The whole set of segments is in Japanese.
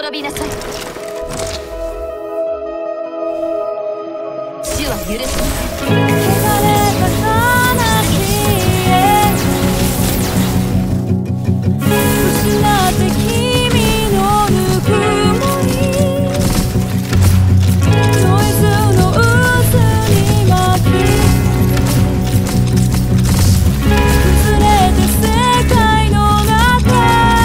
滅びなさい。死は許しません。 汚れた話へ失って君のぬくもりノイズの渦に巻き崩れて世界の中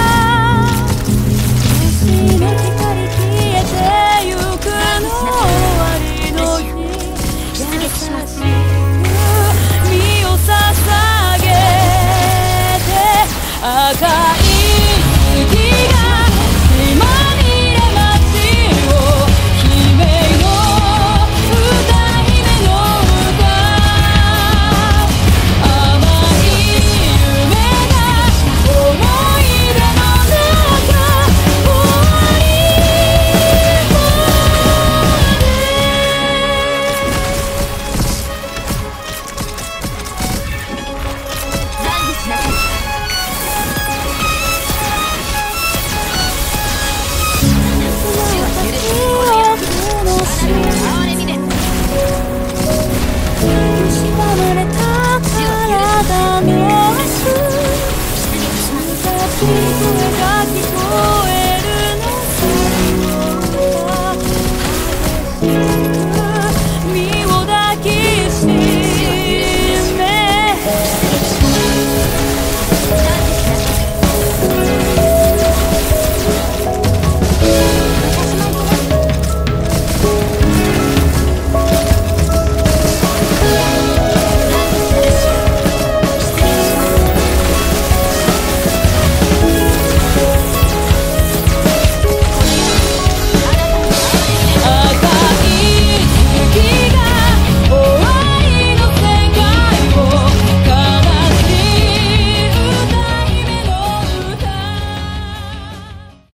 星の光消えてゆくの終わりの日出撃します。 身を捧げて赤い